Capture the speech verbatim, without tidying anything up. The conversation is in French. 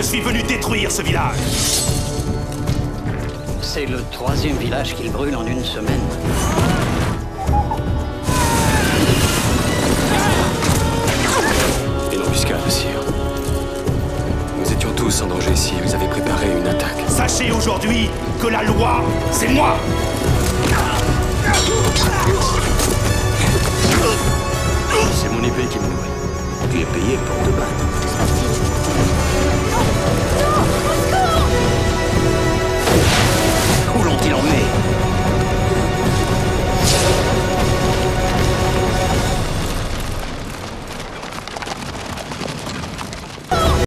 suis venu détruire ce village. C'est le troisième village qu'il brûle en une semaine. Une embuscade, sire. Nous étions tous en danger ici. Vous avez préparé une attaque. Sachez aujourd'hui que la loi, c'est moi. C'est mon épée qui me nourrit. Tu es payé pour te battre.